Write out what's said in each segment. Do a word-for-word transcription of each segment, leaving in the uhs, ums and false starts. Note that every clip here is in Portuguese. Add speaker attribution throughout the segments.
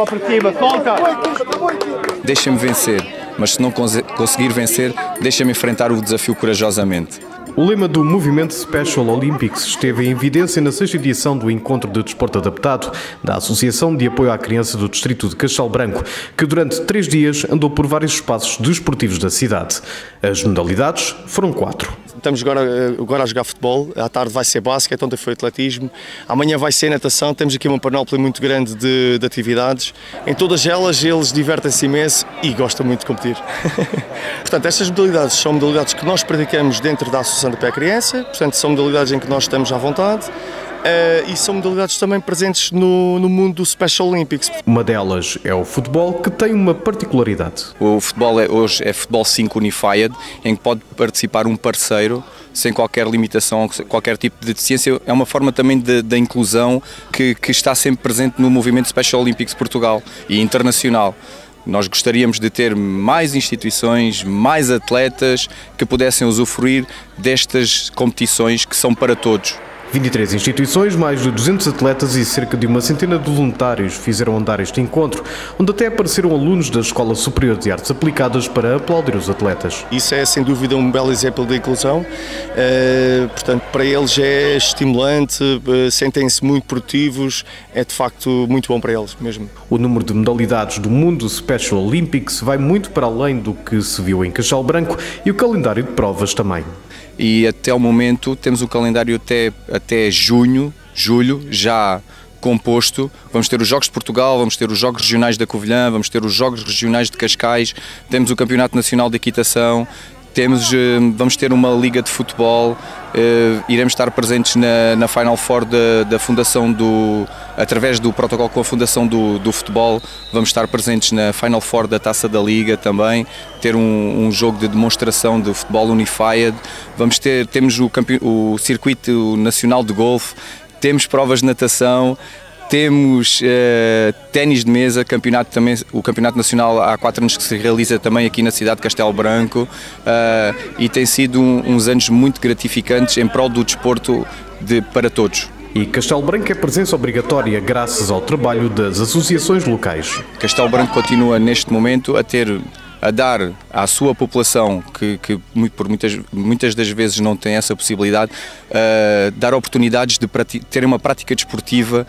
Speaker 1: Bola para cima, conta!
Speaker 2: Deixa-me vencer, mas se não conseguir vencer, deixa-me enfrentar o desafio corajosamente.
Speaker 3: O lema do movimento Special Olympics esteve em evidência na sexta edição do Encontro de Desporto Adaptado da Associação de Apoio à Criança do Distrito de Castelo Branco, que durante três dias andou por vários espaços desportivos da cidade. As modalidades foram quatro.
Speaker 4: Estamos agora, agora a jogar futebol, à tarde vai ser basquete, ontem foi atletismo, amanhã vai ser natação, temos aqui uma panóplia muito grande de, de atividades. Em todas elas eles divertem-se imenso e gostam muito de competir. Portanto, estas modalidades são modalidades que nós praticamos dentro da Associação de Apoio à Criança, portanto são modalidades em que nós estamos à vontade. Uh, e são modalidades também presentes no, no mundo do Special Olympics.
Speaker 3: Uma delas é o futebol, que tem uma particularidade.
Speaker 2: O futebol é, hoje é futebol cinco Unified, em que pode participar um parceiro sem qualquer limitação, qualquer tipo de deficiência. É uma forma também da inclusão que, que está sempre presente no movimento Special Olympics Portugal e internacional. Nós gostaríamos de ter mais instituições, mais atletas que pudessem usufruir destas competições que são para todos.
Speaker 3: vinte e três instituições, mais de duzentos atletas e cerca de uma centena de voluntários fizeram andar este encontro, onde até apareceram alunos da Escola Superior de Artes Aplicadas para aplaudir os atletas.
Speaker 4: Isso é sem dúvida um belo exemplo de inclusão, uh, portanto para eles é estimulante, uh, sentem-se muito produtivos, é de facto muito bom para eles mesmo.
Speaker 3: O número de modalidades do mundo Special Olympics vai muito para além do que se viu em Castelo Branco e o calendário de provas também.
Speaker 2: E até o momento temos o calendário até, até junho, julho, já composto. Vamos ter os Jogos de Portugal, vamos ter os Jogos Regionais da Covilhã, vamos ter os Jogos Regionais de Cascais, temos o Campeonato Nacional de Equitação, temos, vamos ter uma liga de futebol, iremos estar presentes na, na Final Four da, da Fundação do, através do protocolo com a Fundação do, do Futebol, vamos estar presentes na Final Four da Taça da Liga também, ter um, um jogo de demonstração de futebol Unified, vamos ter, temos o, o Circuito Nacional de Golfe, temos provas de natação, temos uh, ténis de mesa, campeonato também, o Campeonato Nacional há quatro anos que se realiza também aqui na cidade de Castelo Branco uh, e tem sido um, uns anos muito gratificantes em prol do desporto de, para todos.
Speaker 3: E Castelo Branco é presença obrigatória graças ao trabalho das associações locais.
Speaker 2: Castelo Branco continua neste momento a ter a dar à sua população, que, que por muitas, muitas das vezes não tem essa possibilidade, uh, dar oportunidades de terem uma prática desportiva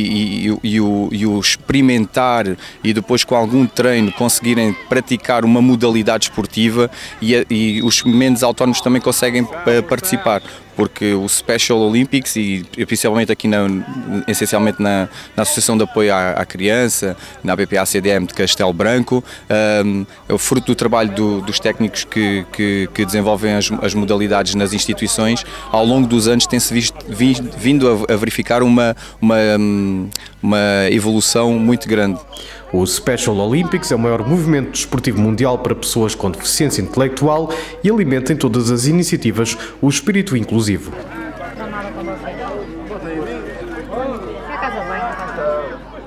Speaker 2: e, e, e, o, e o experimentar e depois com algum treino conseguirem praticar uma modalidade esportiva e, e os menos autónomos também conseguem uh, participar. Porque o Special Olympics, e principalmente aqui na, essencialmente na, na Associação de Apoio à, à Criança, na B P A C D M de Castelo Branco, um, é o fruto do trabalho do, dos técnicos que, que, que desenvolvem as, as modalidades nas instituições. Ao longo dos anos tem-se vindo a, a verificar uma, uma, uma evolução muito grande.
Speaker 3: O Special Olympics é o maior movimento desportivo mundial para pessoas com deficiência intelectual e alimenta em todas as iniciativas o espírito inclusivo.
Speaker 5: Não nada com você. Vai casa bem.